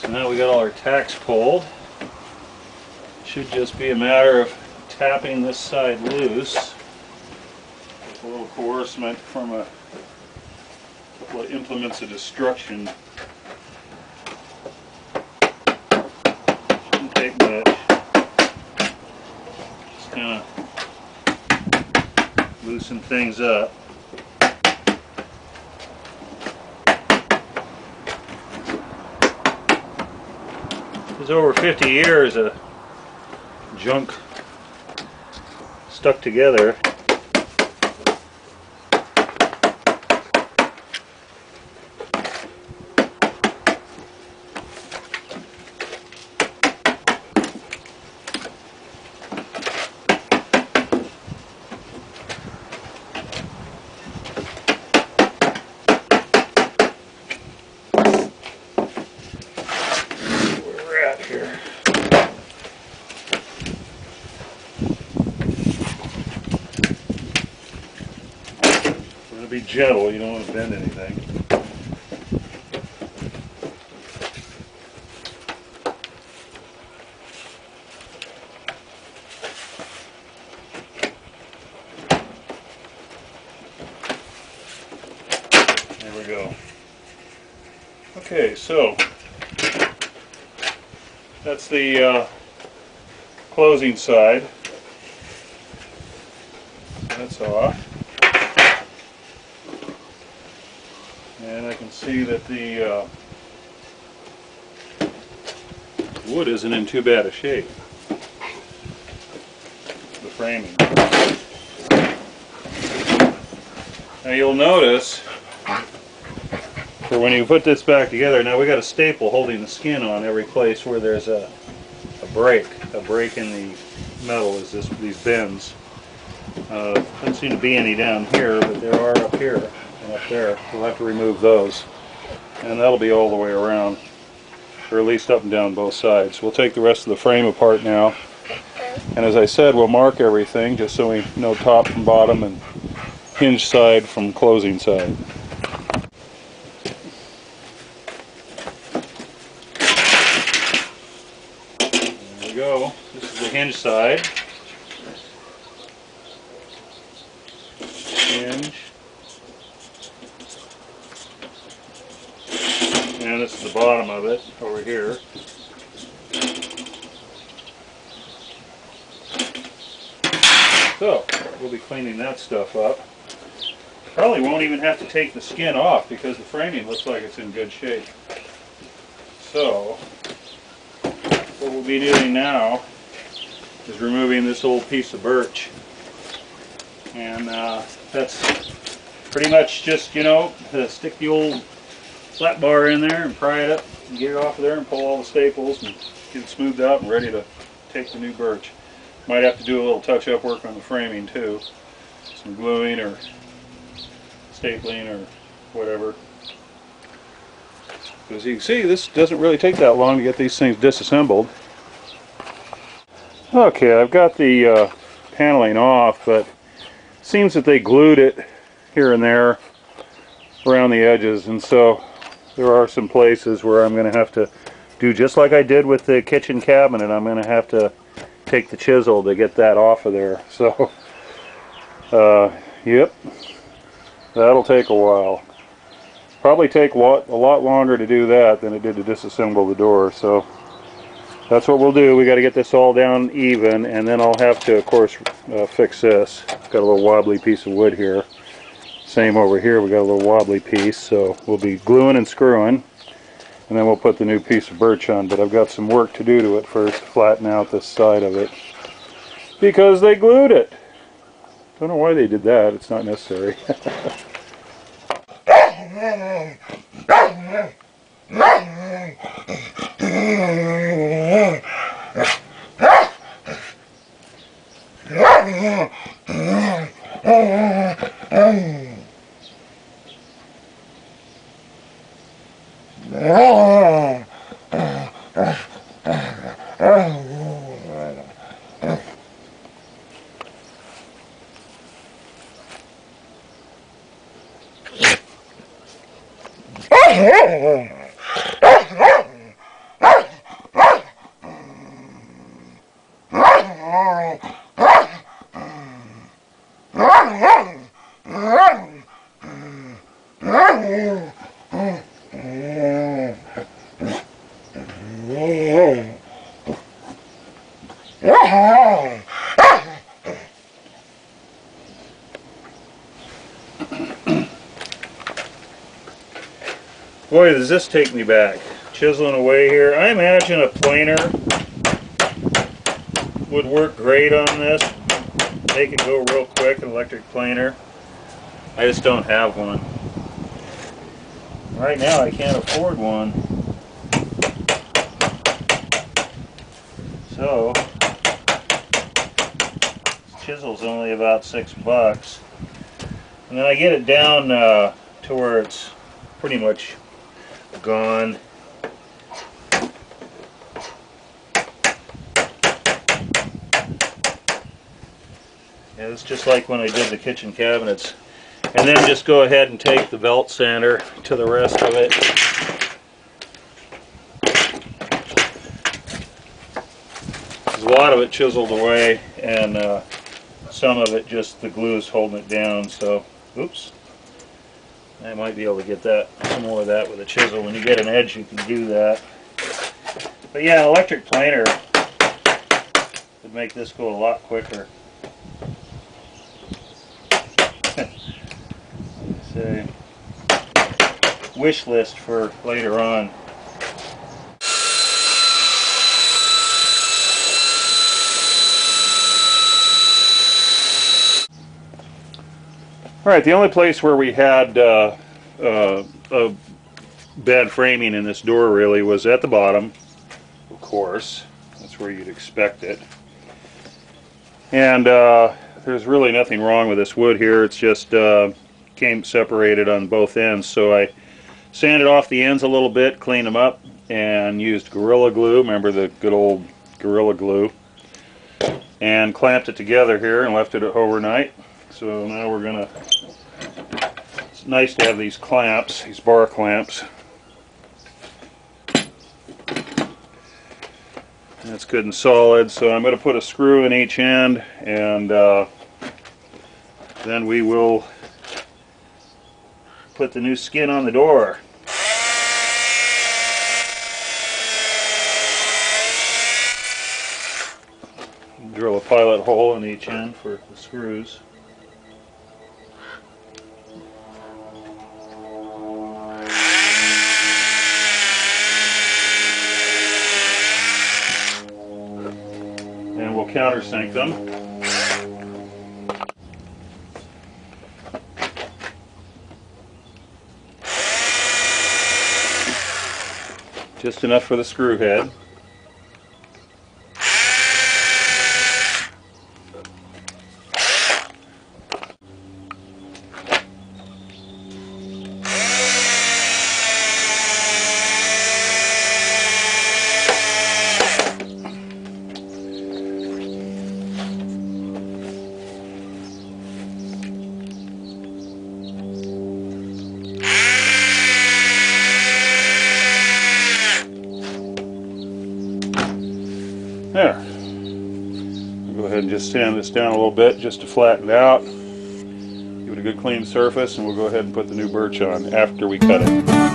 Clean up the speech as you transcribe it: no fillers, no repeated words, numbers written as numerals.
Now we got all our tacks pulled. Should just be a matter of tapping this side loose. A little coercement from a couple of implements of destruction. Shouldn't take much. Just kind of loosen things up. There's over 50 years of junk stuck together. Be gentle, you don't want to bend anything. There we go. Okay, so that's the closing side. That's off. And I can see that the wood isn't in too bad a shape. The framing. Now you'll notice, for when you put this back together, now we got a staple holding the skin on every place where there's a break in the metal is these bends. Doesn't seem to be any down here, but there are up here. Up there, we'll have to remove those, and that'll be all the way around, or at least up and down both sides. We'll take the rest of the frame apart now, and as I said, we'll mark everything just so we know top from bottom and hinge side from closing side. There we go. This is the hinge side. Hinge. And this is the bottom of it over here. So we'll be cleaning that stuff up. Probably won't even have to take the skin off because the framing looks like it's in good shape. So what we'll be doing now is removing this old piece of birch. And that's pretty much just, you know, to stick the old flat bar in there and pry it up and get it off of there and pull all the staples and get it smoothed out and ready to take the new birch. Might have to do a little touch-up work on the framing too. Some gluing or stapling or whatever. As you can see, this doesn't really take that long to get these things disassembled. Okay, I've got the paneling off, but it seems that they glued it here and there around the edges, and so there are some places where I'm going to have to do just like I did with the kitchen cabinet. I'm going to have to take the chisel to get that off of there. So, yep, that'll take a while. Probably take a lot longer to do that than it did to disassemble the door. So that's what we'll do. We got to get this all down even, and then I'll have to, of course, fix this. Got a little wobbly piece of wood here. Same over here, we got a little wobbly piece, so we'll be gluing and screwing, and then we'll put the new piece of birch on. But I've got some work to do to it first, to flatten out this side of it, because they glued it. Don't know why they did that, it's not necessary. Boy, does this take me back. Chiseling away here. I imagine a planer would work great on this. Make it go real quick, an electric planer. I just don't have one. Right now I can't afford one. So, this chisel's only about $6. And then I get it down to where it's pretty much gone. Yeah, it's just like when I did the kitchen cabinets. And then just go ahead and take the belt sander to the rest of it. There's a lot of it chiseled away, and some of it just the glue is holding it down. So, oops. I might be able to get that, some more of that with a chisel. When you get an edge, you can do that. But yeah, an electric planer would make this go a lot quicker. Say, wish list for later on. Alright, the only place where we had a bad framing in this door really was at the bottom, of course. That's where you'd expect it. And there's really nothing wrong with this wood here. It's just came separated on both ends. So I sanded off the ends a little bit, cleaned them up, and used Gorilla Glue. Remember the good old Gorilla Glue. And clamped it together here and left it overnight. So now we're gonna, it's nice to have these clamps, these bar clamps. That's good and solid, so I'm gonna put a screw in each end, and then we will put the new skin on the door. Drill a pilot hole in each end for the screws. And we'll countersink them. Just enough for the screw head. There. I'll go ahead and just sand this down a little bit just to flatten it out. Give it a good clean surface, and we'll go ahead and put the new birch on after we cut it.